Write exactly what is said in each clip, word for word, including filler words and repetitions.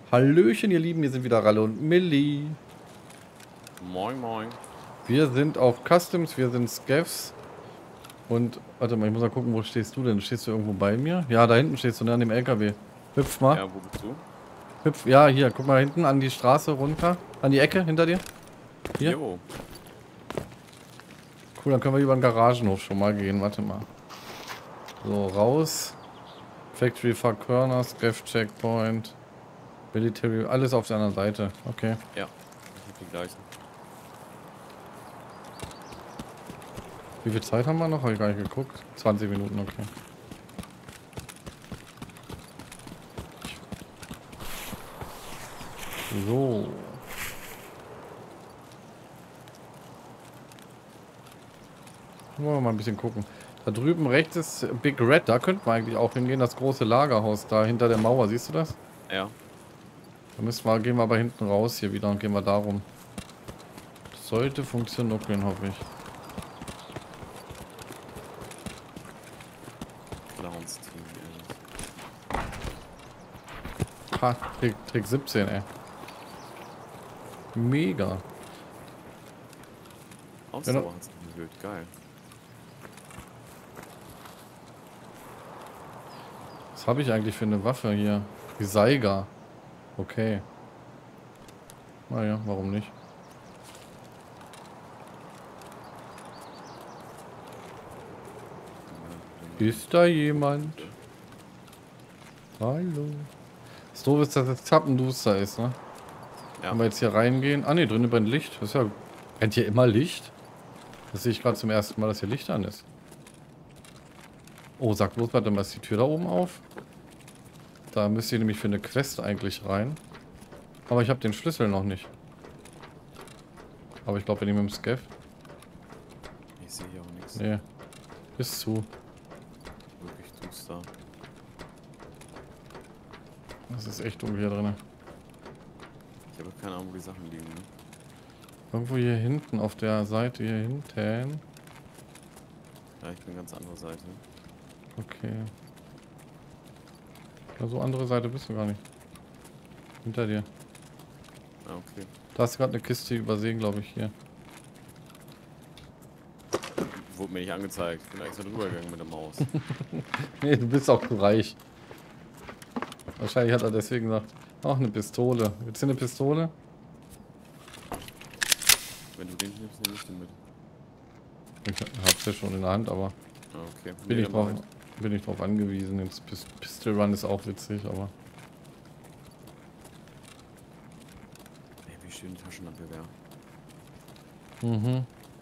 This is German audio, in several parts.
Hallöchen, ihr Lieben, hier sind wieder Ralle und Millie. Moin, moin. Wir sind auf Customs, wir sind Scavs. Und, warte mal, ich muss mal gucken, wo stehst du denn? Stehst du irgendwo bei mir? Ja, da hinten stehst du, ne, an dem L K W. Hüpf mal. Ja, wo bist du? Hüpf, ja, hier, guck mal hinten an die Straße runter. An die Ecke, hinter dir. Hier. Jo. Cool, dann können wir über den Garagenhof schon mal gehen, warte mal. So, raus. Factory Fuck Corner, Scav Checkpoint. Military, alles auf der anderen Seite. Okay. Ja, ich hab die gleichen. Wie viel Zeit haben wir noch? Habe ich gar nicht geguckt. zwanzig Minuten, okay. So. Wollen wir mal ein bisschen gucken. Da drüben rechts ist Big Red. Da könnten wir eigentlich auch hingehen. Das große Lagerhaus da hinter der Mauer. Siehst du das? Ja. Da müssen wir, gehen wir aber hinten raus hier wieder und gehen wir darum. Das sollte funktionieren, hoffe ich. Clowns-Team, Ha, Trick, Trick siebzehn, ey. Mega. Ausdauer hat sich gewöhnt, geil. Was habe ich eigentlich für eine Waffe hier? Die Saiga. Okay. Naja, warum nicht? Ist da jemand? Hallo. Das doof ist, dass es zappenduster ist, ne? Ja. Wenn wir jetzt hier reingehen. Ah ne, drinnen brennt Licht. Das ist ja. Brennt hier immer Licht? Das sehe ich gerade zum ersten Mal, dass hier Licht an ist. Oh, sag bloß, warte mal, ist die Tür da oben auf? Da müsst ihr nämlich für eine Quest eigentlich rein. Aber ich habe den Schlüssel noch nicht. Aber ich glaube, wir nehmen mit dem Scav. Ich sehe hier auch nichts. Nee. Ist zu. Wirklich duster. Das ist echt dunkel hier drin. Ich habe keine Ahnung, wo die Sachen liegen. Ne? Irgendwo hier hinten, auf der Seite hier hinten. Ja, ich bin ganz andere Seite. Okay. Ja, so andere Seite bist du gar nicht. Hinter dir. Ah, okay. Da hast du gerade eine Kiste übersehen, glaube ich, hier. Wurde mir nicht angezeigt. Ich bin extra drüber gegangen mit der Maus. Nee, du bist auch zu reich. Wahrscheinlich hat er deswegen gesagt, ach, eine Pistole. Willst du eine Pistole? Wenn du den nimmst, nehme ich den mit. Ich hab's ja schon in der Hand, aber Ah, okay. bin, Nee, ich dann drauf, mach ich. bin ich drauf angewiesen. Jetzt Pis- Pistol Run ist auch witzig, aber... Ey, wie schön die Taschenlampe wäre. Mhm.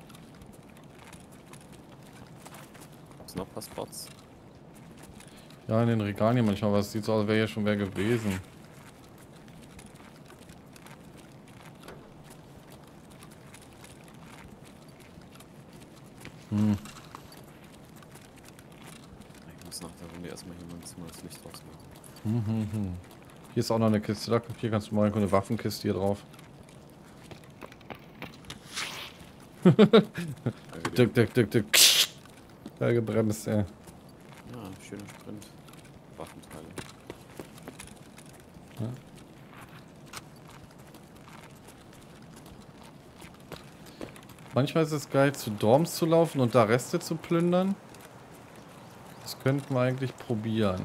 Gibt's noch ein paar Spots? Ja, in den Regalen hier manchmal, aber es sieht so aus, als wäre hier schon wer gewesen. Hm. Ich muss nach der Runde erstmal hier mein Zimmer das Licht ausmachen. Hm, hm, hm. Hier ist auch noch eine Kiste. Da, hier kannst du mal eine Waffenkiste hier drauf. Dick, dick, dick, dick. Ja, gebremst, ey. Ja, schöner Sprint. Waffenteile. Ja. Manchmal ist es geil, zu Dorms zu laufen und da Reste zu plündern. Das könnten wir eigentlich probieren.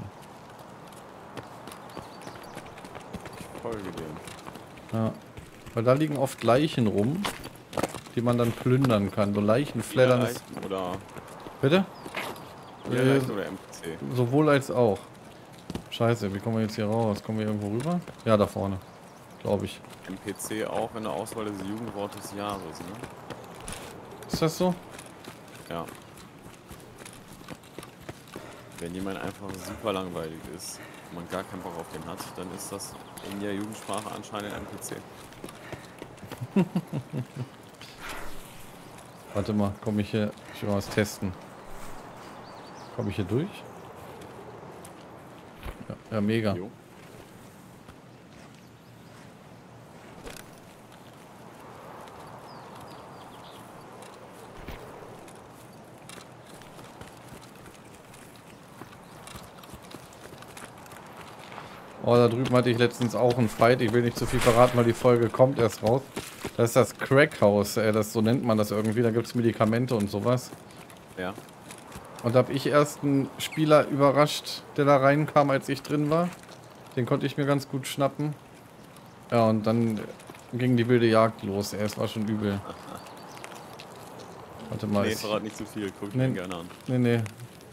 Ich folge dem. Ja. Weil da liegen oft Leichen rum, die man dann plündern kann. So Leichen flattern ist. Leichen oder, Bitte? ja, Äh, Leichen oder M P C. sowohl als auch. Scheiße, wie kommen wir jetzt hier raus? Kommen wir irgendwo rüber? Ja, da vorne. Glaube ich. M P C auch in der Auswahl des Jugendwort des Jahres, ne? Ist das so? Ja. Wenn jemand einfach super langweilig ist und man gar keinen Bock auf den hat, dann ist das in der Jugendsprache anscheinend M P C. Warte mal, komme ich hier. Ich will mal was testen. Komme ich hier durch? Ja, ja mega. Jo. Oh, da drüben hatte ich letztens auch einen Fight. Ich will nicht zu viel verraten, weil die Folge kommt erst raus. Das ist das Crackhaus, äh, das, so nennt man das irgendwie. Da gibt es Medikamente und sowas. Ja. Und da habe ich erst einen Spieler überrascht, der da reinkam, als ich drin war. Den konnte ich mir ganz gut schnappen. Ja, und dann ging die wilde Jagd los. Ey, es war schon übel. Warte mal. Nee, ist- verrat nicht zu viel. Guck ich Nee. mir gerne an. Nee, nee.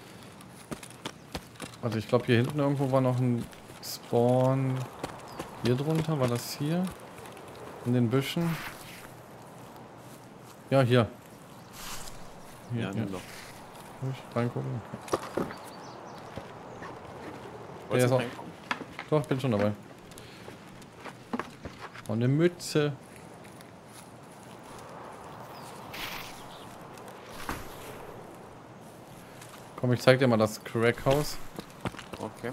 Warte, ich glaube hier hinten irgendwo war noch ein Spawn. Hier drunter, war das hier? In den Büschen? Ja, hier. Hier, Ja, hier. nimm doch. Kann ich reingucken? Wolltest ist du auch- reinkommen? Doch, ich bin schon dabei. Oh, eine Mütze. Komm, ich zeig dir mal das Crackhaus. Okay.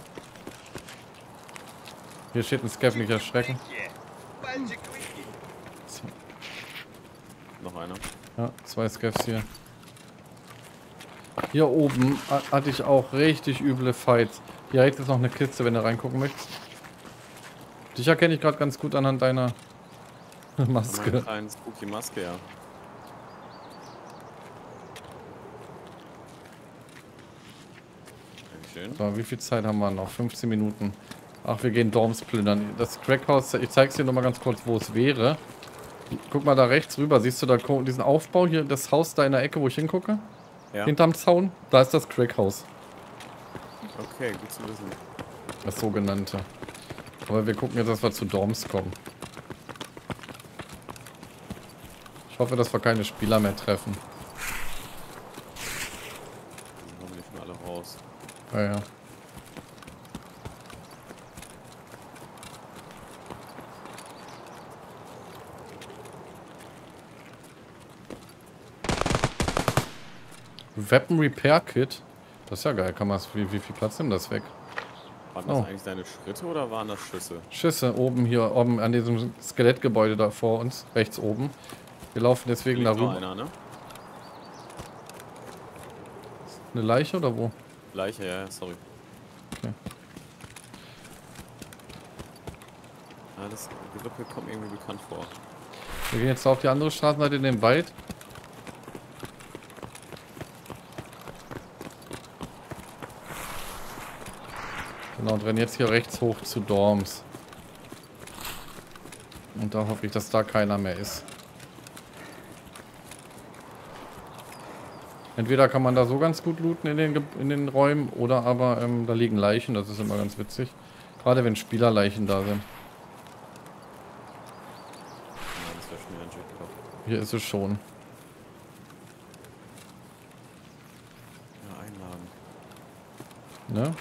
Hier steht ein Scav, nicht erschrecken. Noch einer. Ja, zwei Scavs hier. Hier oben ha- hatte ich auch richtig üble Fights. Hier rechts ist noch eine Kiste, wenn du reingucken möchtest. Dich erkenne ich gerade ganz gut anhand deiner Meine Maske. kleine spooky Maske, ja. Dankeschön. So, wie viel Zeit haben wir noch? fünfzehn Minuten. Ach, wir gehen Dorms plündern. Das Crackhaus, ich zeig's dir noch mal ganz kurz, wo es wäre. Guck mal da rechts rüber. Siehst du da ko- diesen Aufbau hier, das Haus da in der Ecke, wo ich hingucke? Ja. Hinterm Zaun? Da ist das Crackhaus. Okay, gut zu wissen. Das sogenannte. Aber wir gucken jetzt, dass wir zu Dorms kommen. Ich hoffe, dass wir keine Spieler mehr treffen. Die sind hoffentlich schon alle raus. Ja, ja. Weapon Repair Kit. Das ist ja geil. Kann man wie, wie viel Platz nimmt das weg? Waren das Oh. eigentlich deine Schritte oder waren das Schüsse? Schüsse oben hier, oben an diesem Skelettgebäude da vor uns, rechts oben. Wir laufen deswegen Liegt noch darüber. einer, ne? Eine Leiche oder wo? Leiche, ja, ja, sorry. Okay. Ja, das Gerippe kommt irgendwie bekannt vor. Wir gehen jetzt auf die andere Straßenseite in den Wald. Genau, und rennen jetzt hier rechts hoch zu Dorms. Und da hoffe ich, dass da keiner mehr ist. Entweder kann man da so ganz gut looten in den, Ge- in den Räumen, oder aber ähm, da liegen Leichen, das ist immer ganz witzig. Gerade wenn Spielerleichen da sind. Ja, das wäre schon wieder ein Jackpot. Hier ist es schon. Ja, einladen. Ne?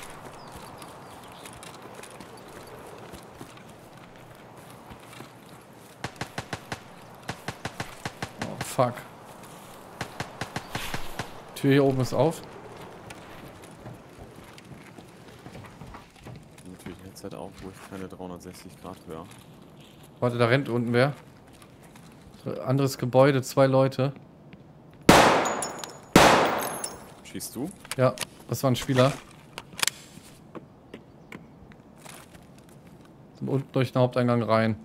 Oh, fuck. Tür hier oben ist auf. Natürlich jetzt halt auch, wo ich keine dreihundertsechzig Grad höre. Warte, da rennt unten wer. Anderes Gebäude, zwei Leute. Schießt du? Ja, das war ein Spieler. Sind unten durch den Haupteingang rein.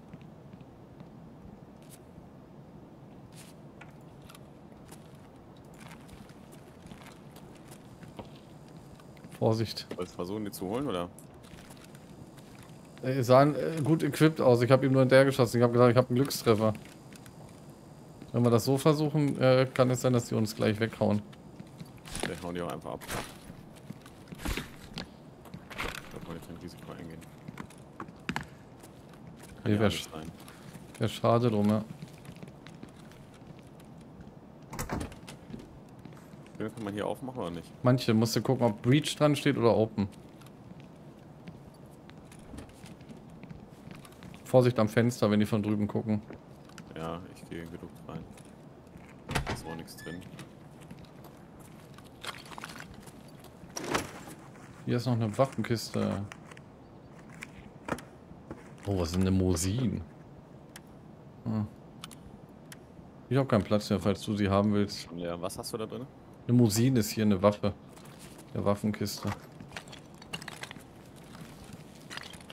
Vorsicht. Wolltest du versuchen, die zu holen, oder? Die sahen äh, gut equipped aus. Ich habe ihm nur hinterher geschossen. Ich habe gesagt, ich habe einen Glückstreffer. Wenn wir das so versuchen, äh, kann es sein, dass die uns gleich weghauen. Vielleicht hauen die auch einfach ab. Da wollte ich kein Risiko eingehen. Kann Nee, ja wär, alles sch sein. wär schade drum, ja. Tür kann man hier aufmachen oder nicht? Manche musst du gucken, ob Breach dran steht oder Open. Vorsicht am Fenster, wenn die von drüben gucken. Ja, ich gehe geduckt rein. Ist auch nichts drin. Hier ist noch eine Waffenkiste. Oh, was ist denn eine Mosin? Hm. Ich habe keinen Platz mehr, falls du sie haben willst. Ja, was hast du da drin? Eine Mosin ist hier eine Waffe. Der Waffenkiste.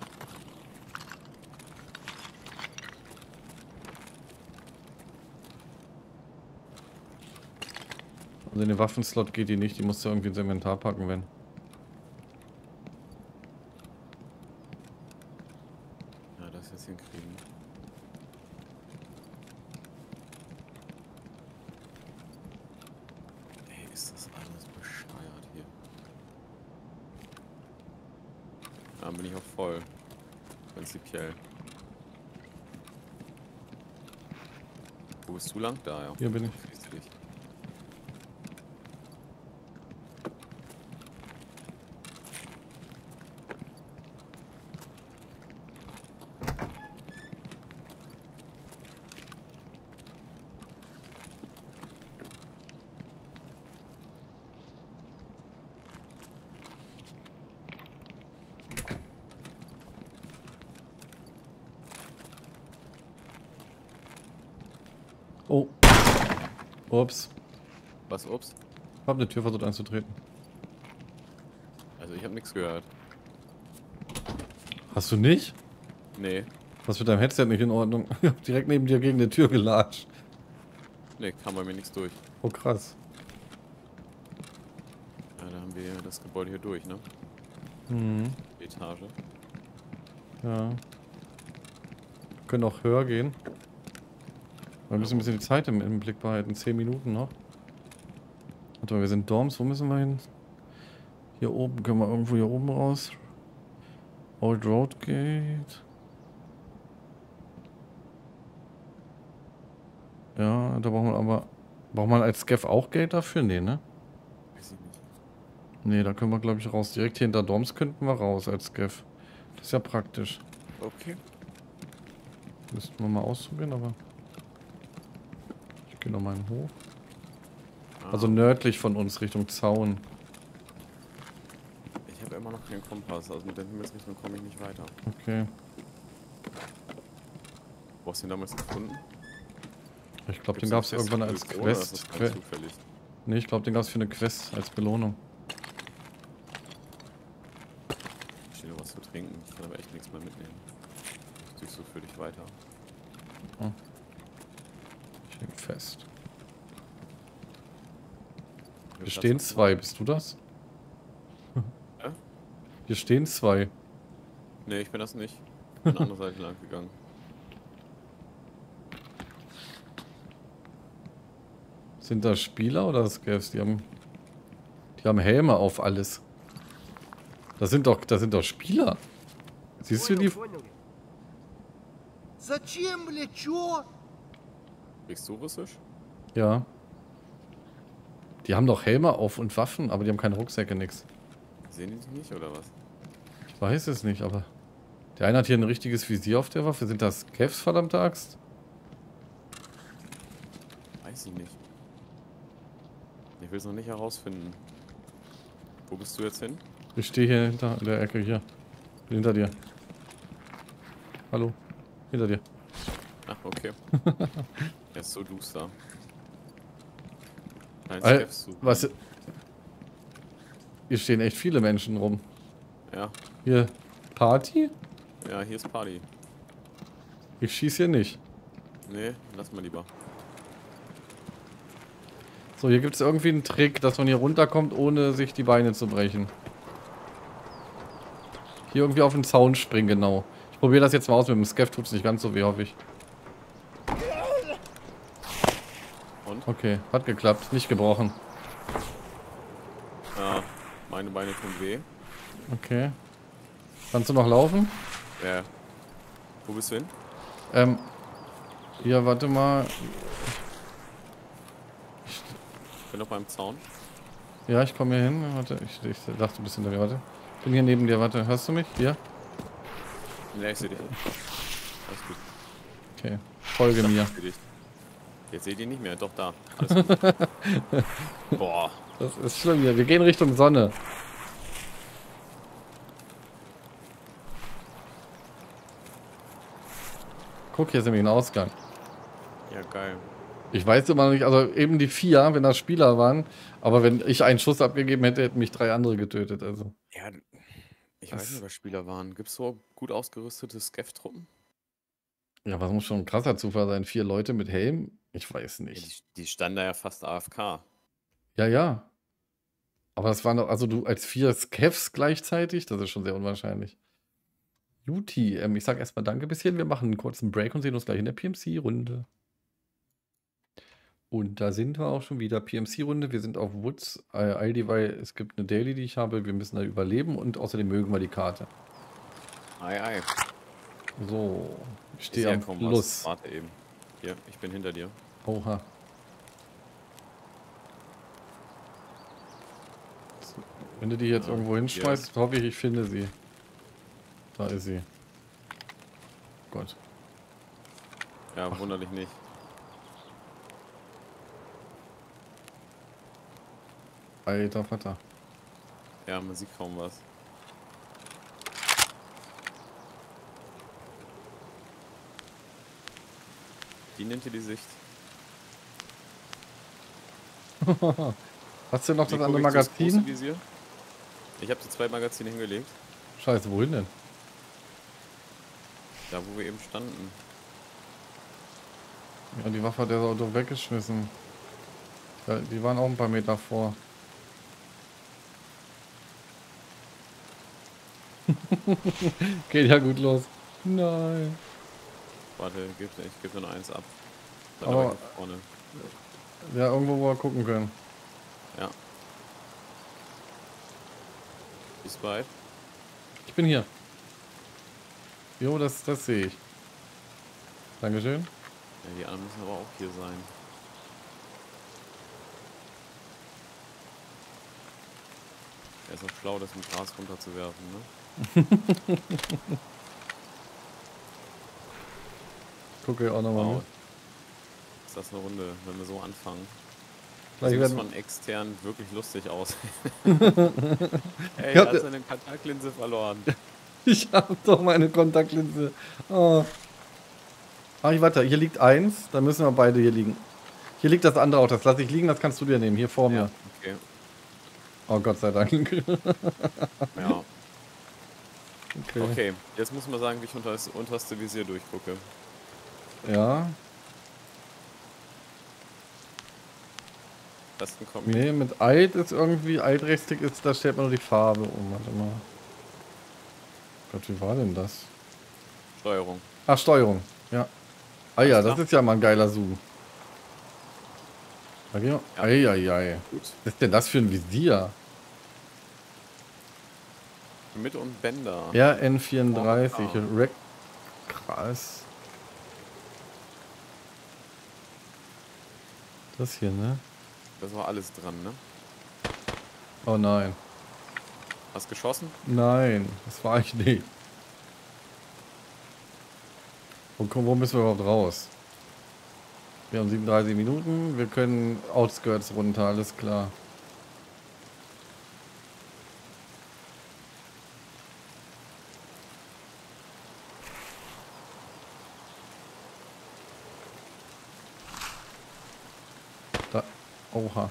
Also in den Waffenslot geht die nicht, die musst du irgendwie ins Inventar packen, wenn. Ja, das jetzt hinkriegen. Ey, ist das alles bescheuert hier. Da bin ich auch voll. Prinzipiell. Wo bist du lang? Da, ja. Hier bin ich. Siehst du dich. Oh. Ups. Was, ups? Ich hab eine Tür versucht einzutreten. Also ich habe nichts gehört. Hast du nicht? Nee. Was mit deinem Headset nicht in Ordnung? Ich hab direkt neben dir gegen die Tür gelatscht. Nee, kam bei mir nichts durch. Oh krass. Ja, da haben wir das Gebäude hier durch, ne? Mhm. Die Etage. Ja. Wir können auch höher gehen. Wir müssen ein bisschen die Zeit im, im Blick behalten. Zehn Minuten noch. Warte mal, wir sind Dorms. Wo müssen wir hin? Hier oben. Können wir irgendwo hier oben raus? Old Road Gate. Ja, da braucht man aber... Braucht man als Scav auch Geld dafür? Nee, ne? Weiß ich nicht. Nee, da können wir, glaube ich, raus. Direkt hier hinter Dorms könnten wir raus als Scav. Das ist ja praktisch. Okay. Müssten wir mal ausprobieren, aber... Ich gehe noch mal in den Hof. Ah, Also nördlich von uns, Richtung Zaun. ich habe immer noch keinen Kompass, also mit der Himmelsrichtung komme ich nicht weiter. Okay. Wo hast du den damals gefunden? Ich glaube, den Gibt's gab es eine feste irgendwann als Position oder ist Quest. das Que ganz zufällig? nee, ich glaube, den gab es für eine Quest als Belohnung. Ich stehe noch was zu trinken, ich kann aber echt nichts mehr mitnehmen. Ich suche so für dich weiter. Oh. Ich häng fest. Hier stehen zwei, bist du das? Hä? Hier stehen zwei. Nee, ich bin das nicht. Ich bin an der andere Seite lang gegangen. Sind das Spieler oder Scavs? Die haben, die haben Helme auf alles. Das sind doch, das sind doch Spieler. Siehst du die? Зачем, бля, чё? Sprichst du Russisch? Ja. Die haben doch Helme auf und Waffen, aber die haben keine Rucksäcke, nix. Sehen die dich nicht oder was? Ich weiß es nicht, aber... Der eine hat hier ein richtiges Visier auf der Waffe. Sind das Scavs, verdammte Axt? Weiß ich nicht. Ich will es noch nicht herausfinden. Wo bist du jetzt hin? Ich stehe hier hinter der Ecke, hier. Bin hinter dir. Hallo. Hinter dir. Ach, okay. Er ist so duster. Nein, Al Scavs suchen. was? Hier stehen echt viele Menschen rum. Ja, Hier, Party? ja, hier ist Party. Ich schieß hier nicht. Nee, lass mal lieber. So, hier gibt es irgendwie einen Trick, dass man hier runterkommt, ohne sich die Beine zu brechen. Hier irgendwie auf den Zaun springen, genau. Ich probiere das jetzt mal aus mit dem Scav, tut es nicht ganz so weh, hoffe ich. Und? Okay, hat geklappt, nicht gebrochen. Ja, meine Beine tun weh. Okay. Kannst du noch laufen? Ja. Wo bist du hin? Ähm, ja, warte mal. Ich bin noch beim Zaun. Ja, ich komme hier hin. Warte, ich, ich dachte, du bist hinter mir. Warte. Ich bin hier neben dir. Warte, hörst du mich? Hier? Ja, ich seh dich. Alles gut. Okay. Folge mir. Ich seh dich. Jetzt seht ihr nicht mehr. Doch, da. Alles gut. Boah. Das ist schlimm hier. Wir gehen Richtung Sonne. Guck, hier ist nämlich ein Ausgang. Ja, geil. Ich weiß immer noch nicht, also eben die vier, wenn das Spieler waren, aber wenn ich einen Schuss abgegeben hätte, hätten mich drei andere getötet, also. Ja, ich Das- weiß nicht, was Spieler waren. Gibt's so gut ausgerüstete Scav-Truppen? Ja, was muss schon ein krasser Zufall sein? Vier Leute mit Helm? Ich weiß Ja, nicht. die, die standen da ja fast A F K. Ja, ja. Aber das waren doch, also du als vier Scavs gleichzeitig, das ist schon sehr unwahrscheinlich. Juti, ähm, ich sag erstmal danke bis hierhin. Wir machen einen kurzen Break und sehen uns gleich in der P M C-Runde. Und da sind wir auch schon wieder. P M C-Runde. Wir sind auf Woods. Äh, Aldi, weil es gibt eine Daily, die ich habe. Wir müssen da überleben und außerdem mögen wir die Karte. Ei, ei. So, ich Ist stehe am herkommen, Plus. was? Warte eben. Hier, ich bin hinter dir. Oha. Wenn du die jetzt Ja, irgendwo hinschmeißt, hoffe ich, ich finde sie. Da ist sie. Gott. Ja, wunderlich nicht. Alter Vater. Ja, man sieht kaum was. Die nimmt dir die Sicht. Hast du noch Wie das andere guck ich durchs große Magazin? Visier? Ich habe die zwei Magazine hingelegt. Scheiße, wohin denn? Da, wo wir eben standen. Ja, die Waffe hat der Auto weggeschmissen. Ja, die waren auch ein paar Meter vor. Geht ja gut los. Nein. Warte, gib, ich gebe nur noch eins ab. Da Aber- aber vorne. Ja, irgendwo, wo wir gucken können. Ja. Bist du weit? Ich bin hier. Jo, das, das sehe ich. Dankeschön. Ja, die anderen müssen aber auch hier sein. Er ist auch schlau, das mit Gras runterzuwerfen, ne? Gucke auch nochmal Wow. mit. Ist das eine Runde, wenn wir so anfangen? Gleich Das muss werden- von extern wirklich lustig aus. Ey, Ja, er hat der- seine Kontaktlinse verloren. Ich habe doch meine Kontaktlinse. Oh. Ah, ich warte, hier liegt eins. Dann müssen wir beide hier liegen. Hier liegt das andere auch. Das lasse ich liegen, das kannst du dir nehmen. Hier vor mir. Ja, okay. Oh Gott sei Dank. Ja. Okay. Okay, jetzt muss man sagen, wie ich unter das unterste Visier durchgucke. Ja. Besten Kombi. Nee, mit Alt ist irgendwie, altrechtstig ist, da stellt man nur die Farbe um. Warte mal. Gott, wie war denn das? Steuerung. Ach, Steuerung. Ja. Ah ja, Alles das klar. ist ja mal ein geiler Zoom. Da gehen wir. Ja. Eieiei. Gut. Was ist denn das für ein Visier? Mit und Bänder. R N vierunddreißig. Oh, Rec Krass. Das hier, ne? Das war alles dran, ne? Oh nein. Hast geschossen? Nein, das war ich nicht. Wo, wo müssen wir überhaupt raus? Wir haben siebenunddreißig Minuten. Wir können Outskirts runter, alles klar. Da. Oha.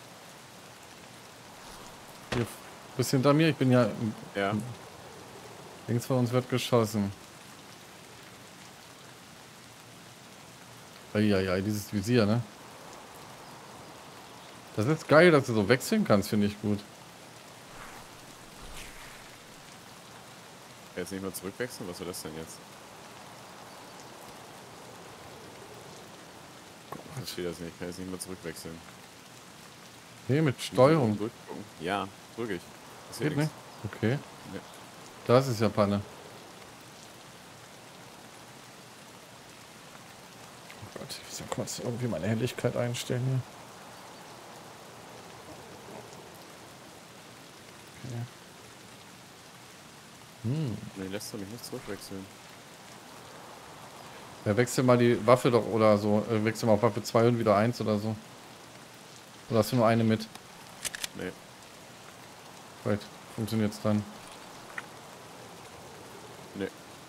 Hier, bist hinter mir? Ich bin ja. Ja. Links von uns wird geschossen. Eieiei, dieses Visier, ne? Das ist geil, dass du so wechseln kannst, finde ich gut. Jetzt nicht mehr zurückwechseln? Was soll das denn jetzt? Ich verstehe das nicht. Ich kann jetzt nicht mehr zurückwechseln. Nee, mit Steuerung. Durchgucken. Ja, drück ich. Das Geht nicht? Okay. Nee. Das ist ja Panne. Oh Gott, ich muss ja kurz irgendwie meine Helligkeit einstellen hier. Okay. Hm. Nee, lässt du mich nicht zurückwechseln. Ja, wechsel mal die Waffe doch oder so. Äh, wechsel mal auf Waffe zwei und wieder eins oder so. Oder hast du nur eine mit? Nee. Vielleicht funktioniert's dann. Nee.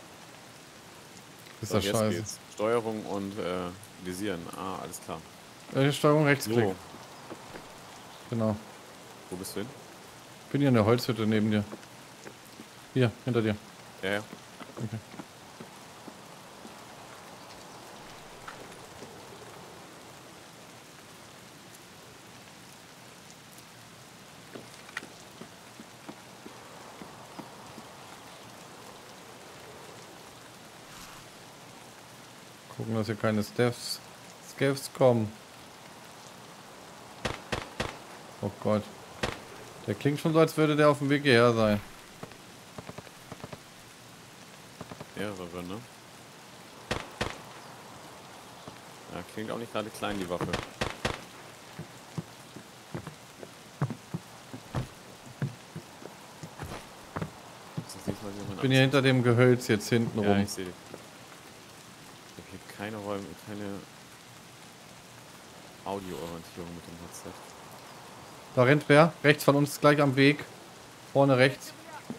Ist So, das jetzt scheiße. geht's. Steuerung und äh, Visieren. Ah, alles klar. Äh, Steuerung Rechtsklick. So, Genau. wo bist du hin? Ich bin hier in der Holzhütte neben dir. Hier, hinter dir. Ja, ja. Okay. Gucken, dass hier keine Steps, Scavs kommen. Oh Gott. Der klingt schon so, als würde der auf dem Weg hierher sein. Mehrere, ne? Ja, klingt auch nicht gerade klein, die Waffe. Ich bin hier hinter dem Gehölz jetzt hinten Ja, rum. ich sehe dich. Ich habe hier keine Räume, keine Audioorientierung mit dem Headset. Da rennt wer? Rechts von uns, gleich am Weg. Vorne rechts.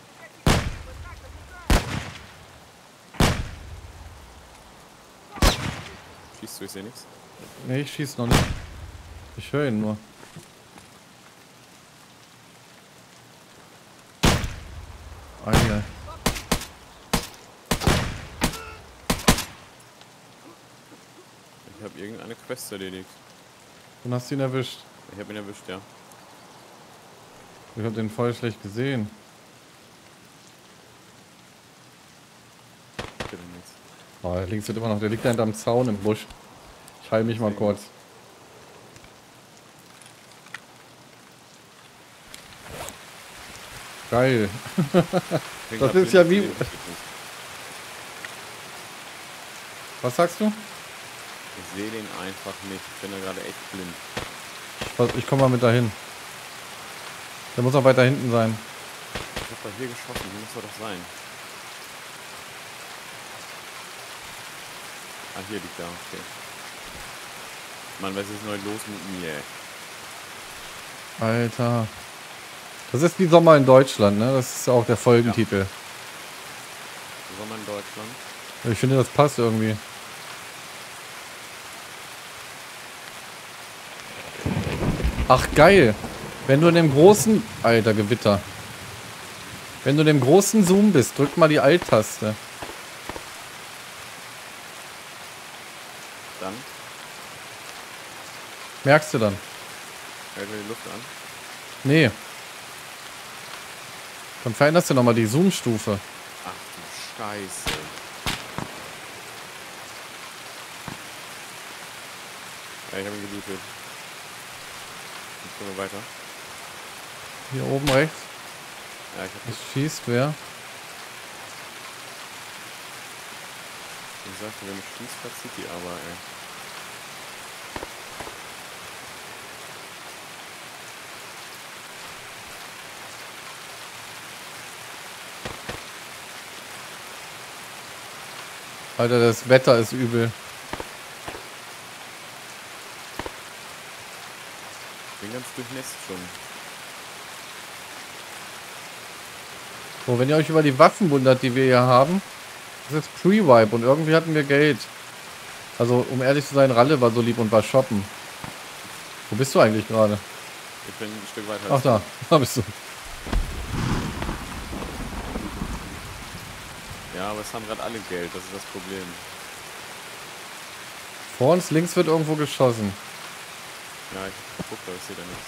Schießt du, ich sehe nichts. Nee, ich schieß noch nicht. Ich höre ihn nur. Alter. Ich habe irgendeine Quest erledigt. Und hast du ihn erwischt? Ich habe ihn erwischt, ja. Ich habe den voll schlecht gesehen. Bitte nichts. Oh, der links wird immer noch. Der liegt da hinterm Zaun im Busch. Ich heile mich mal kurz. Geil. Das ist ja wie... Was sagst du? Ich sehe den einfach nicht. Ich bin da gerade echt blind. Ich, ich komme mal mit dahin. Der muss auch weiter hinten sein. Ich hab bei hier geschossen. Wie muss er doch sein? Ah, hier liegt er. Okay. Mann, was ist neu los mit mir? Alter. Das ist wie Sommer in Deutschland, ne? Das ist auch der Folgentitel. Ja. Sommer in Deutschland. Ich finde, das passt irgendwie. Ach, geil. Wenn du in dem großen... Alter, Gewitter. Wenn du in dem großen Zoom bist, drück mal die Alt-Taste. Dann Merkst du dann? hält er die Luft an. Nee. Dann veränderst du nochmal die Zoom-Stufe. Ach du Scheiße. Ja, ich habe ihn gelootet. Jetzt gehen wir weiter. Hier oben rechts. Ja, ich habe Es schießt wer? gesagt, wenn ich schießt, verzieht die aber, ey. Alter, das Wetter ist übel. Ich bin ganz durchnässt schon. So, wenn ihr euch über die Waffen wundert, die wir hier haben, das ist Pre-Wipe und irgendwie hatten wir Geld. Also, um ehrlich zu sein, Ralle war so lieb und war shoppen. Wo bist du eigentlich gerade? Ich bin ein Stück weiter. Ach da, da bist du. Ja, aber es haben gerade alle Geld, das ist das Problem. Vor uns links wird irgendwo geschossen. Ja, ich guck da, ich sehe da nichts.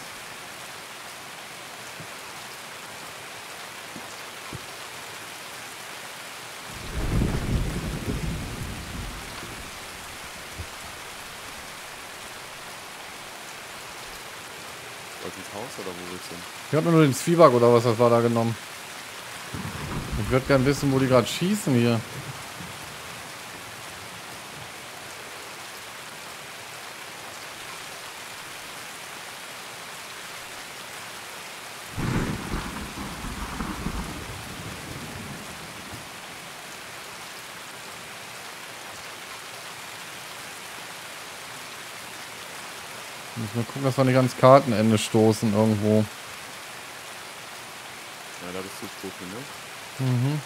Wollt ihr ins Haus oder wo willst du hin? Ich habe nur den Zwieback oder was das war da genommen. Ich würde gern wissen, wo die gerade schießen hier. Müssen wir gucken, dass wir nicht ans Kartenende stoßen irgendwo. Ja, da bist du Profi, ne? Mhm.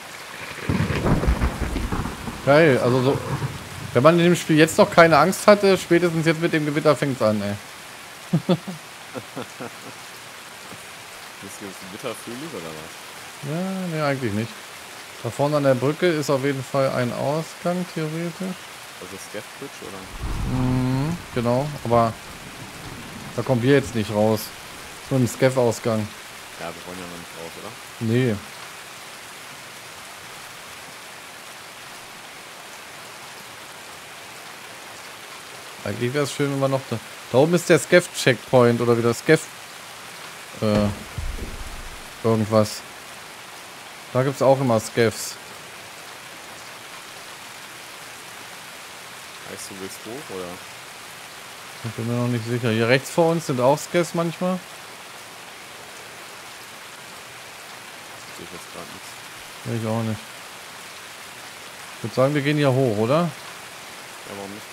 Geil, also so. Wenn man in dem Spiel jetzt noch keine Angst hatte, spätestens jetzt mit dem Gewitter fängt es an, ey. Bist du jetzt witterfühlig oder was? Ja, nee, eigentlich nicht. Da vorne an der Brücke ist auf jeden Fall ein Ausgang, theoretisch. Also Scav Bridge oder? Mhm, genau, aber da kommen wir jetzt nicht raus. Nur ein Scav-Ausgang. Ja, wir wollen ja noch nicht raus, oder? Nee. Eigentlich wäre es schön, wenn wir noch... Da, da oben ist der Scav-Checkpoint oder wieder Scav... Äh... Irgendwas. Da gibt es auch immer Scavs. Heißt, du willst hoch, oder? Ich bin mir noch nicht sicher. Hier rechts vor uns sind auch Scavs manchmal. Sehe ich jetzt gerade nichts. Ja, ich auch nicht. Ich würde sagen, wir gehen hier hoch, oder? Ja, warum nicht?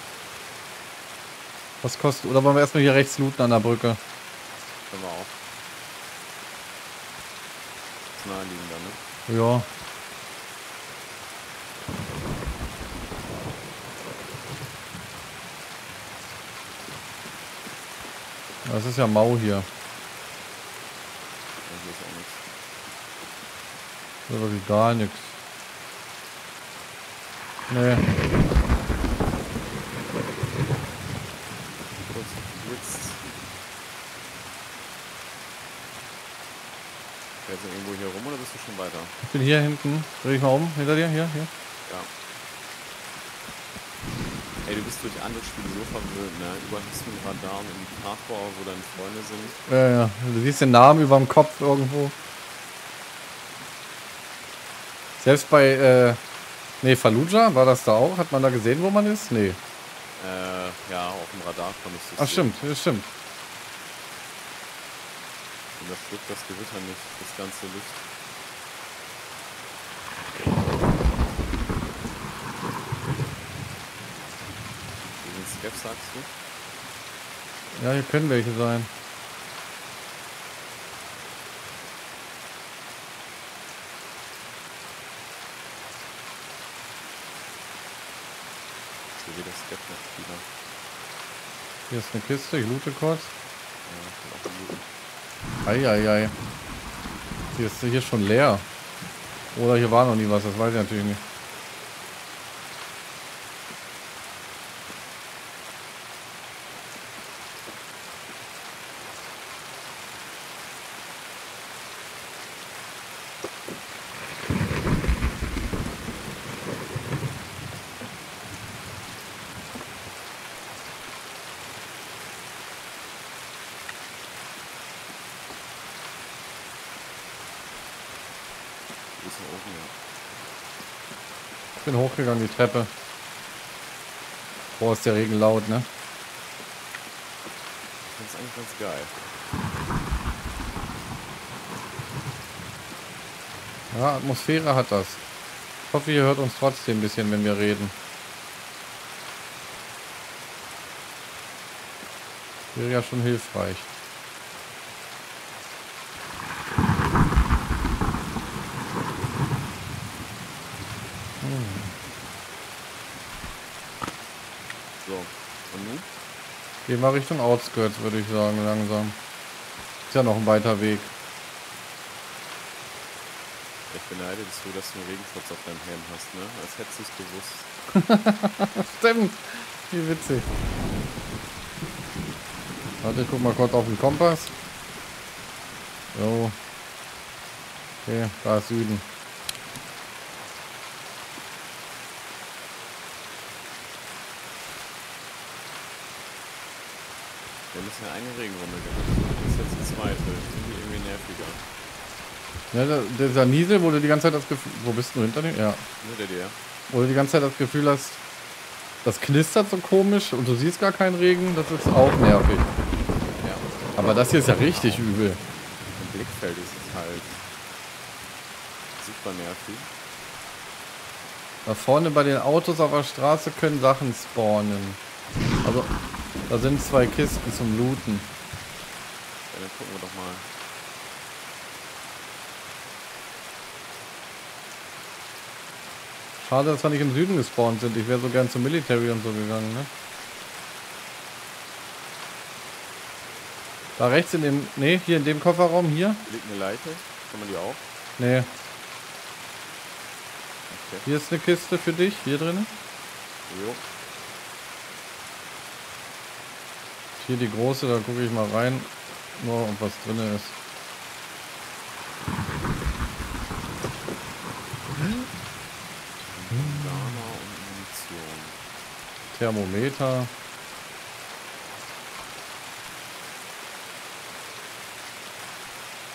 Was kostet... Oder wollen wir erstmal hier rechts looten an der Brücke? Können wir auch. Ist naheliegender, ne? Ja. Das ist ja mau hier. Ja, hier ist auch nichts. Hier ist wirklich gar nichts. Nee. Kurz geblitzt. Fährst du irgendwo hier rum oder bist du schon weiter? Ich bin hier hinten. Dreh ich mal um. Hinter dir. Hier, hier. Ja. Ey, du bist durch andere Spiele so verwöhnt, ne? Überall hast du ein Radar und einen Indikator, wo deine Freunde sind. Ja, ja. Du siehst den Namen über dem Kopf irgendwo. Selbst bei, äh... Nee, Fallujah, war das da auch? Hat man da gesehen, wo man ist? Nee. Äh, ja, auf dem Radar konntest du es Ach, sehen. stimmt. Ja, stimmt. Und das schluckt das Gewitter nicht, das ganze Licht. Wie sind Scavs, sagst du? Ja, hier können welche sein. So wie das Scav noch wieder. Hier ist eine Kiste. Ich loote kurz. Ja, ich will auch versuchen. Eieiei. Hier ist hier schon leer. Oder hier war noch nie was. Das weiß ich natürlich nicht. Bis nach oben, ja. Ich bin hochgegangen, die Treppe. Boah, ist der Regen laut, ne? Das ist eigentlich ganz geil. Ja, Atmosphäre hat das. Ich hoffe, ihr hört uns trotzdem ein bisschen, wenn wir reden. Wäre ja schon hilfreich. So, und nun? Gehen wir Richtung Outskirts, würde ich sagen, langsam. Ist ja noch ein weiter Weg. Ich beneide dich so, dass du einen Regenschutz auf deinem Helm hast, ne? Als hättest du es gewusst. Stimmt. Wie witzig. Warte, ich guck mal kurz auf den Kompass. So. Okay, da ist Süden. Wir haben bisher eine Regenwumme gehabt. Das ist jetzt die zweite. Irgendwie, irgendwie nerviger. Ja, der, dieser Niesel, wo du die ganze Zeit das Gefühl... Wo bist du hinter dem? Ja. Hinter dir. Wo du die ganze Zeit das Gefühl hast, das knistert so komisch und du siehst gar keinen Regen, das ist auch nervig. Ja. Aber das hier ist ja richtig übel. Im Blickfeld ist es halt super nervig. Da vorne bei den Autos auf der Straße können Sachen spawnen. Also, da sind zwei Kisten zum Looten. Ja, dann gucken wir doch mal. Schade, dass wir nicht im Süden gespawnt sind. Ich wäre so gern zum Military und so gegangen, ne? Da rechts in dem... Ne, hier in dem Kofferraum, hier? Hier liegt eine Leiter. Kann man die auch? Ne, Okay. hier ist eine Kiste für dich, hier drin. Jo. Hier die große, da gucke ich mal rein. Nur, ob was drin ist. Dana und Munition. Thermometer.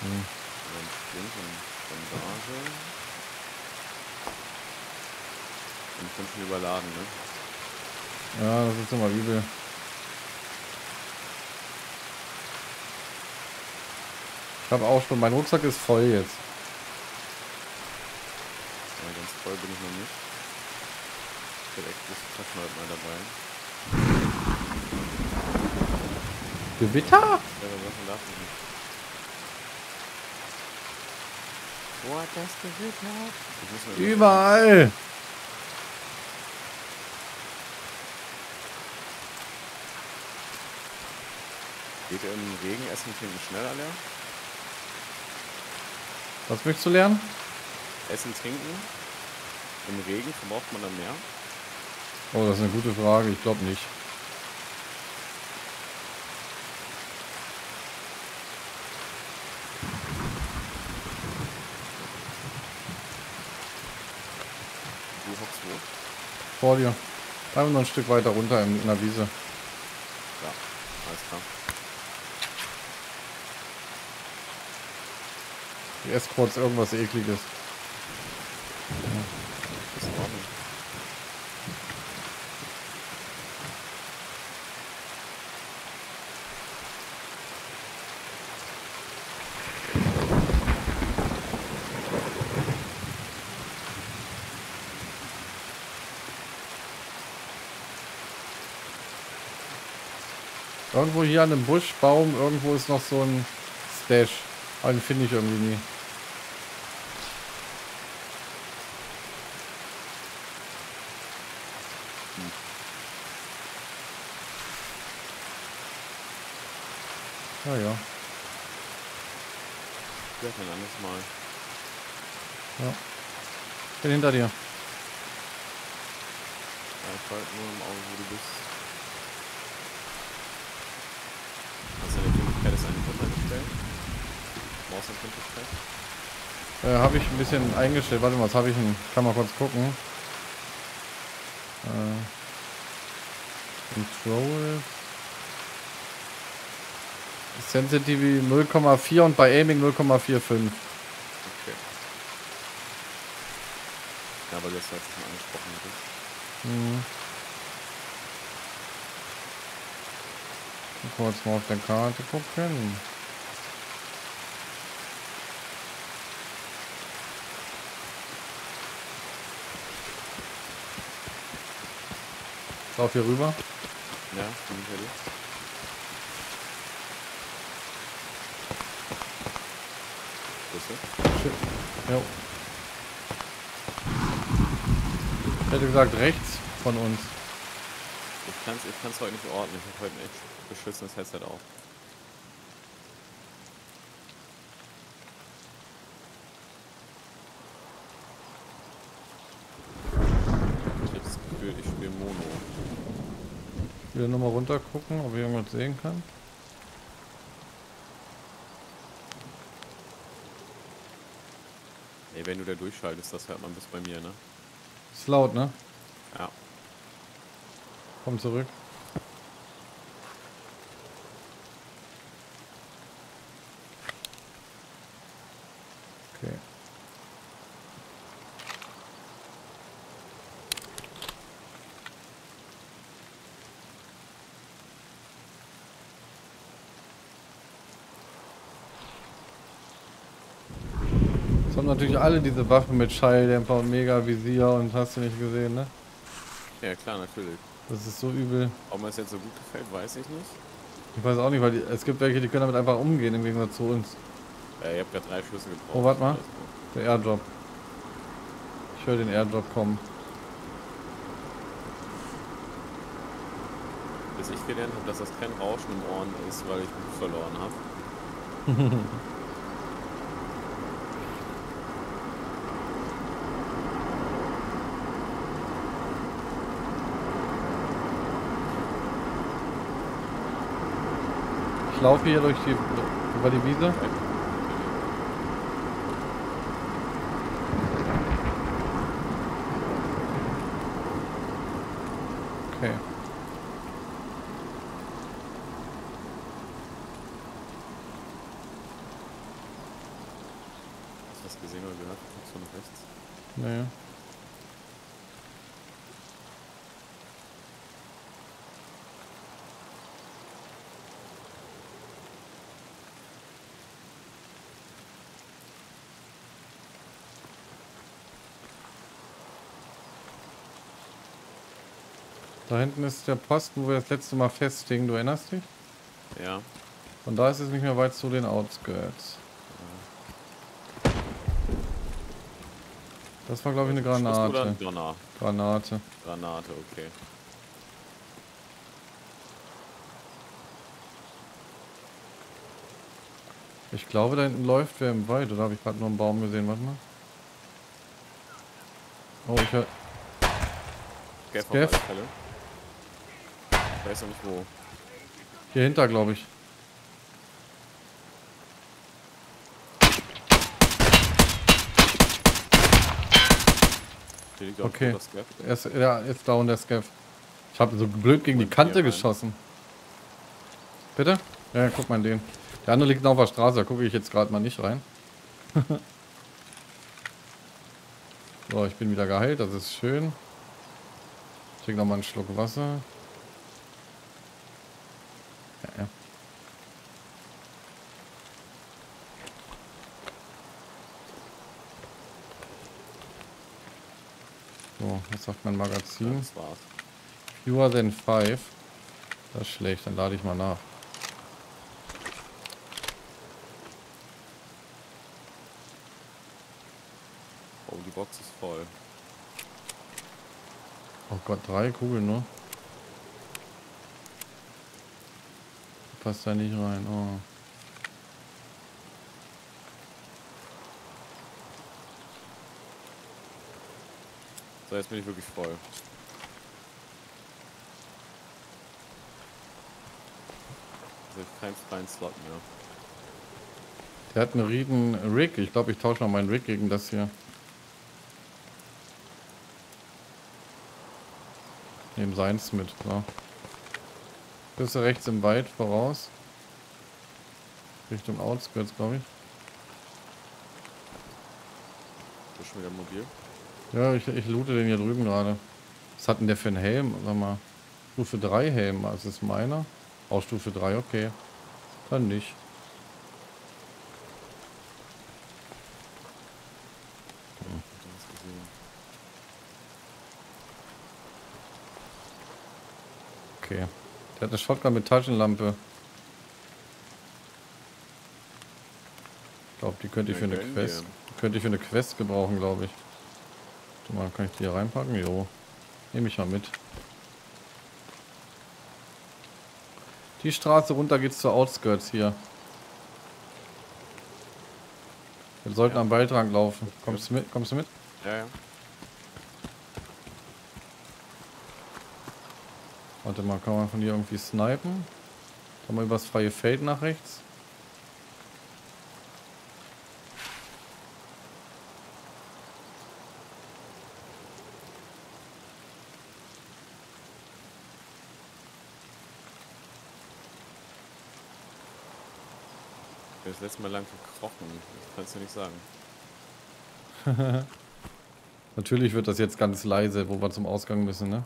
Hm. Dann Sprint und Bandage. Und ich bin schon überladen, ne? Ja, das ist immer übel. Ich habe auch schon, mein Rucksack ist voll jetzt. Ja, ganz voll bin ich noch nicht. Ich habe echt große Taschen heute mal dabei. Gewitter? Schwere Sachen darf ich nicht. Boah, das Gewitter. Ich muss mal Überall. Geht ihr im Regen essen und trinken schneller leer? Was möchtest du lernen? Essen, trinken? Im Regen verbraucht man dann mehr? Oh, das ist eine gute Frage. Ich glaube nicht. Du hockst wo? Vor dir. Einfach nur ein Stück weiter runter in, in der Wiese. Ja, alles klar. Ich esse kurz irgendwas Ekliges. Ist in Ordnung. Irgendwo hier an einem Busch, Baum, irgendwo ist noch so ein Stash. Aber den finde ich irgendwie nie. Ja, ja. Ja, kein anderes Mal. Ja. Bin hinter dir. Ja, ich halte nur im Auge, wo du bist. Hast du eine Möglichkeit, das eigentlich runtergestellt? Maus und Pinterest? Äh, habe ich ein bisschen eingestellt. Warte mal, was habe ich denn? Kann mal kurz gucken. Äh, Control. Sensitivity null Komma vier und bei Aiming null Komma fünfundvierzig. Okay. Ja, weil du das letztes Mal angesprochen hattest. Hm. Kurz mal auf der Karte gucken. Lauf hier rüber. Ja, ich bin hinter dir. Grüße. Shit. Jo. Ich hätte gesagt rechts von uns. Ich kann es ich kann's heute nicht ordnen. Ich habe heute ein echt beschissenes Headset auf. Ich habe das Gefühl, ich spiele Mono. Wieder nochmal runter gucken, ob ich irgendwas sehen kann. Ey, wenn du da durchschaltest, das hört man bis bei mir, ne? Ist laut, ne? Ja. Komm zurück. Okay. Es haben natürlich alle diese Waffen mit Schalldämpfer und Mega-Visier und hast du nicht gesehen, ne? Ja, klar, natürlich. Das ist so übel. Ob mir das jetzt so gut gefällt, weiß ich nicht. Ich weiß auch nicht, weil die, es gibt welche, die können damit einfach umgehen im Gegensatz zu uns. Ja, ich habe gerade drei Schüsse gebraucht. Oh, warte mal. Alles gut. Der Airdrop. Ich höre den Airdrop kommen. Bis ich gelernt habe, dass das kein Rauschen im Ohren ist, weil ich Blut verloren habe. Ich laufe hier durch die über die Wiese. Okay. von rechts. Nee. Da hinten ist der Posten, wo wir das letzte Mal festhingen. Du erinnerst dich? Ja. Von da ist es nicht mehr weit zu den Outskirts. Das war, glaube ich, eine Schuss oder Granate. ein Donner? Granate. Granate, okay. Ich glaube, da hinten läuft wer im Wald. Oder habe ich gerade nur einen Baum gesehen? Warte mal. Oh, ich höre... Scav auf Scav. alle Fälle. Ich weiß noch nicht wo. Hier hinter, glaube ich. Hier liegt auch Okay. das Scav. Er ist, ja, ist down, der Scav. Ich habe so blöd gegen die Und Kante hier rein. geschossen. Bitte? Ja, guck mal in den. Der andere liegt noch auf der Straße, da gucke ich jetzt gerade mal nicht rein. So, ich bin wieder geheilt, das ist schön. Ich trinke nochmal einen Schluck Wasser. Ja, ja. So, was sagt mein Magazin? Das war's. Fewer than five. Das ist schlecht, dann lade ich mal nach. Oh, die Box ist voll. Oh Gott, drei Kugeln nur. Passt da nicht rein. Oh. So, jetzt bin ich wirklich voll. Also ich keinen freien Slot mehr. Der hat einen riesen Rig. Ich glaube, ich tausche mal meinen Rig gegen das hier. Nehmen seins mit. So. Bist du rechts im Wald voraus? Richtung Outskirts, glaube ich. Ist schon wieder mobil. Ja, ich, ich loote den hier drüben gerade. Was hat denn der für einen Helm? Sag mal. Stufe drei Helm. Also ist meiner. Auch Stufe drei, okay. Dann nicht. Das gesehen. Okay. Der hat eine Shotgun mit Taschenlampe. Ich glaube, die könnte ich für Ja, eine gönn Quest. dir. Die könnte ich für eine Quest gebrauchen, glaube ich. Warte mal, kann ich die hier reinpacken? Jo. Nehme ich mal mit. Die Straße runter geht's zur Outskirts hier. Wir sollten Ja. am Waldrand laufen. Kommst du mit? Kommst du mit? Ja, ja. Warte mal, kann man von hier irgendwie snipen? Kann man übers freie Feld nach rechts? Ich bin das letzte Mal lang gekrochen. Das kannst du nicht sagen. Natürlich wird das jetzt ganz leise, wo wir zum Ausgang müssen, ne?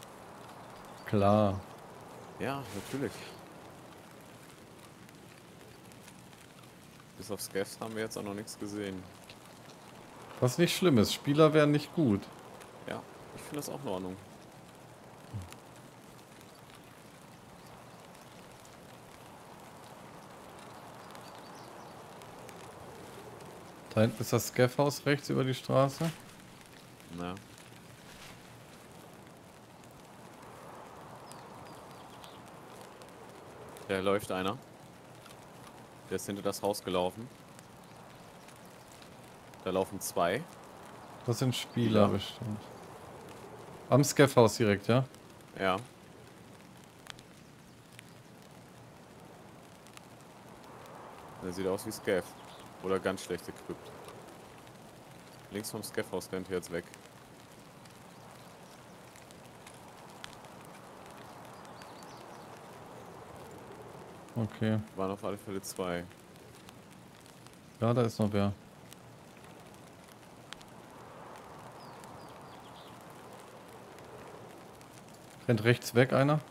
Klar. Ja, natürlich. Bis auf Scavs haben wir jetzt auch noch nichts gesehen. Was nicht schlimm ist. Spieler wären nicht gut. Ja, ich finde das auch in Ordnung. Da hinten ist das Scaff-Haus rechts über die Straße. Na. Da läuft einer. Der ist hinter das Haus gelaufen. Da laufen zwei. Das sind Spieler Ja. bestimmt. Am Scaff-Haus direkt, ja? Ja. Der sieht aus wie Scav. Oder ganz schlecht equipped. Links vom Scav-Haus rennt er jetzt weg. Okay. Waren auf alle Fälle zwei. Ja, da ist noch wer. Rennt rechts weg einer.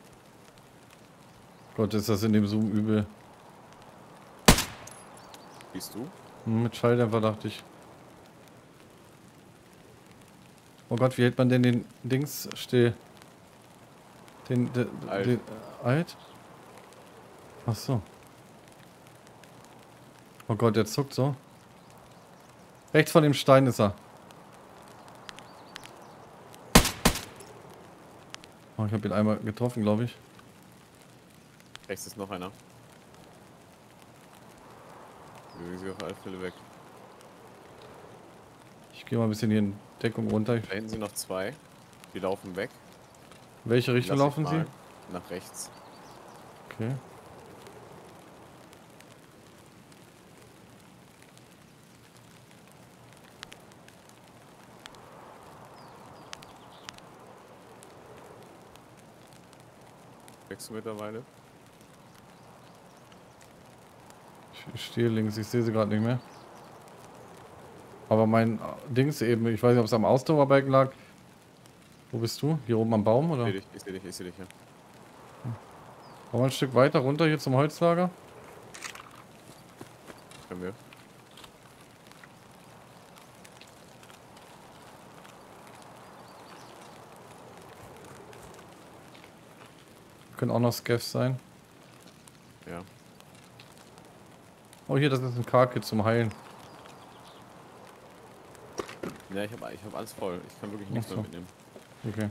Gott, ist das in dem Zoom übel. Siehst du? Hm, mit Schalldämpfer dachte ich. Oh Gott, wie hält man denn den Dings still? Den, de, Alt. den äh, alt? Ach so. Oh Gott, der zuckt so. Rechts von dem Stein ist er. Oh, ich habe ihn einmal getroffen, glaube ich. Rechts ist noch einer. Bewegen sie auf alle Fälle weg. Ich gehe mal ein bisschen hier in Deckung runter. Da hinten sind noch zwei. Die laufen weg. Welche Richtung Lass ich laufen sie? mal nach rechts. Okay. Wächst du mittlerweile? Ich stehe links, ich sehe sie gerade nicht mehr. Aber mein Dings eben, ich weiß nicht, ob es am Ausdauerbalken lag. Wo bist du? Hier oben am Baum, oder? Ich seh dich, ich seh dich, ich seh dich, ja. Wollen wir ein Stück weiter runter hier zum Holzlager? Können wir. Können auch noch Scavs sein. Ja. Oh, hier, das ist ein K-Kit zum Heilen. Ja, ich habe ich hab alles voll. Ich kann wirklich nichts Ach so. mehr mitnehmen. Okay.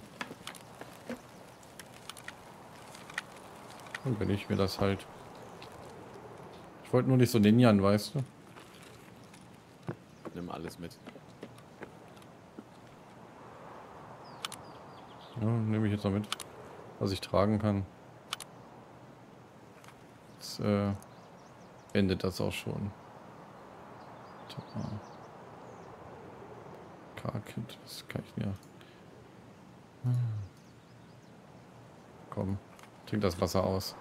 Dann bin ich mir das halt. Ich wollte nur nicht so ninjan, weißt du? Nimm alles mit. Ja, nehme ich jetzt noch mit. Was ich tragen kann. Jetzt äh, endet das auch schon. K-Kit, das kann ich mir. Hm. Komm, trink das Wasser aus.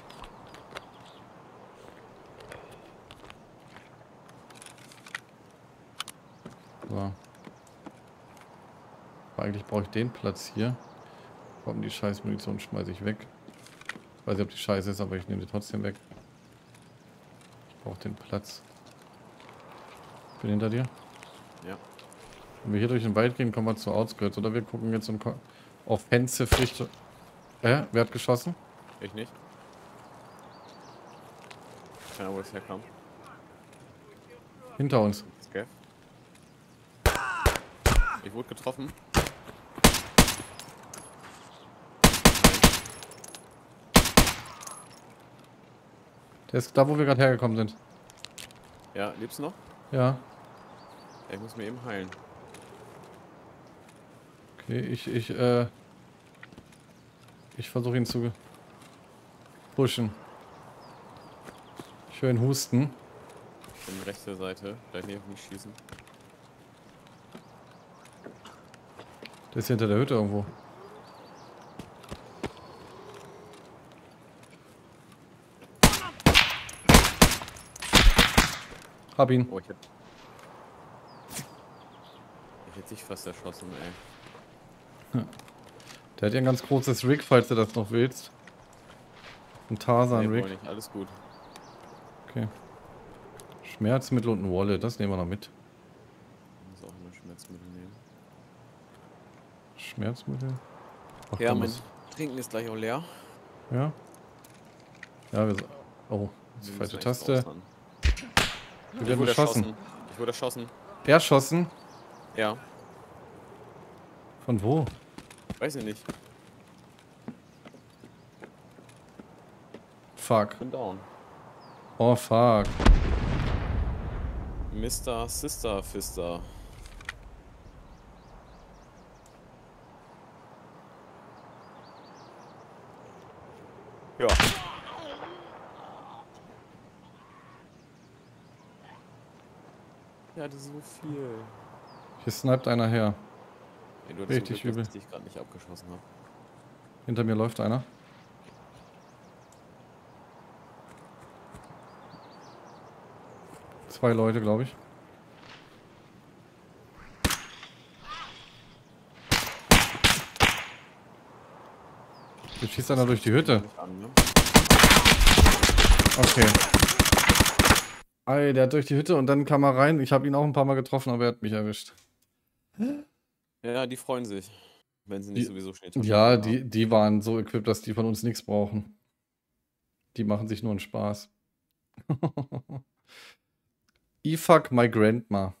So. Aber eigentlich brauche ich den Platz hier. Warum die scheiß Munition schmeiße ich weg. Ich weiß nicht, ob die scheiße ist, aber ich nehme sie trotzdem weg. Ich brauche den Platz. Ich bin hinter dir. Ja. Wenn wir hier durch den Wald gehen, kommen wir zu Outskirts. Oder wir gucken jetzt in Offensive Richtung. Äh, wer hat geschossen? Ich nicht. Keine Ahnung, wo es herkam. Hinter uns. Scav. Ich wurde getroffen. Der ist da, wo wir gerade hergekommen sind. Ja, lebst du noch? Ja. Ich muss mir eben heilen. Okay, ich, ich, äh... Ich versuche ihn zu pushen. Ich höre ihn husten. Ich bin rechte Seite. Bleib nicht auf mich schießen. Der ist hinter der Hütte irgendwo. Hab ihn. Oh, ich hätte... Ich hätte dich fast erschossen, ey. Der hat ja ein ganz großes Rig, falls du das noch willst. Ein Tarzan-Rig. Nee, nicht. Alles gut. Okay. Schmerzmittel und ein Wallet, das nehmen wir noch mit. Ich muss auch immer Schmerzmittel nehmen. Schmerzmittel? Ach, Ja, komm, mein das- Trinken ist gleich auch leer. Ja? Ja, wir... so- Oh, das ist die Wir falsche müssen echt Taste. rausfahren. Wir Ich werden wurde beschossen. erschossen. Ich wurde erschossen. Erschossen? Ja, Von wo? weiß ich nicht. Fuck. Bin down. Oh, fuck. Mister Sister Fister. Ja. Ja, das ist so viel. Hier sniped einer her. Ey, du hattest Richtig so Glück, übel. dass ich dich gerade nicht abgeschossen habe. Hinter mir läuft einer. Zwei Leute, glaube ich. Du schießt einer durch die Hütte. Nicht an, ne? Okay. Ey, der hat durch die Hütte und dann kam er rein. Ich habe ihn auch ein paar Mal getroffen, aber er hat mich erwischt. Ja, die freuen sich, wenn sie nicht Die- sowieso Schneetaschen Ja, haben. die, die waren so equipped, dass die von uns nichts brauchen. Die machen sich nur einen Spaß. I fuck my grandma.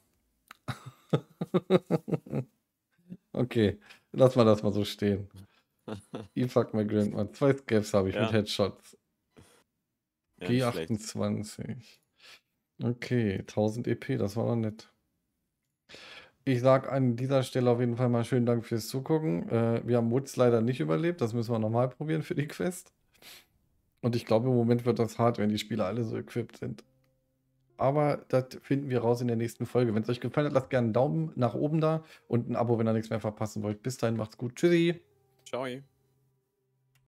Okay, lass mal das mal so stehen. I fuck my grandma. Zwei Scavs habe ich Ja. mit Headshots. Ja, G nicht schlecht. achtundzwanzig. Okay, tausend E P, das war doch nett. Ich sag an dieser Stelle auf jeden Fall mal schönen Dank fürs Zugucken. Äh, wir haben Woods leider nicht überlebt, das müssen wir nochmal probieren für die Quest. Und ich glaube, im Moment wird das hart, wenn die Spieler alle so equipped sind. Aber das finden wir raus in der nächsten Folge. Wenn es euch gefallen hat, lasst gerne einen Daumen nach oben da und ein Abo, wenn ihr nichts mehr verpassen wollt. Bis dahin, macht's gut. Tschüssi. Ciao.